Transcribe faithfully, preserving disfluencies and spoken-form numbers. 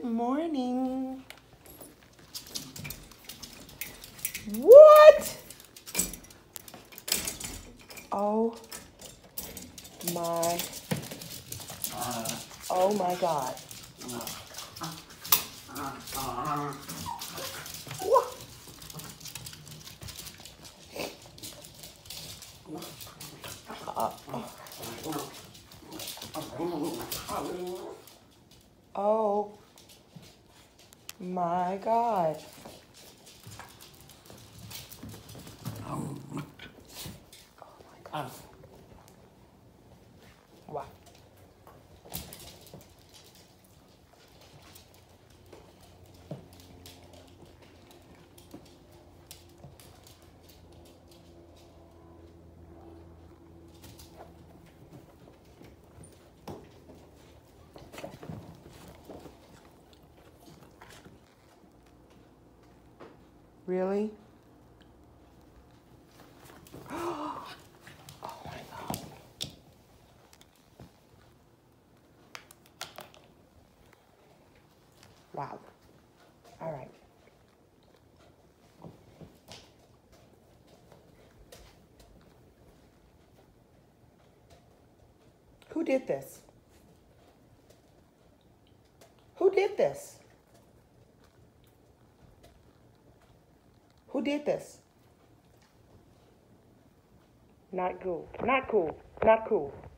morning. What? Oh my. Oh my God. What? Uh, oh my God. Oh my God. Wow. Really? Oh my God. Wow. All right. Who did this? Who did this? Who did this? Not cool. Not cool. Not cool.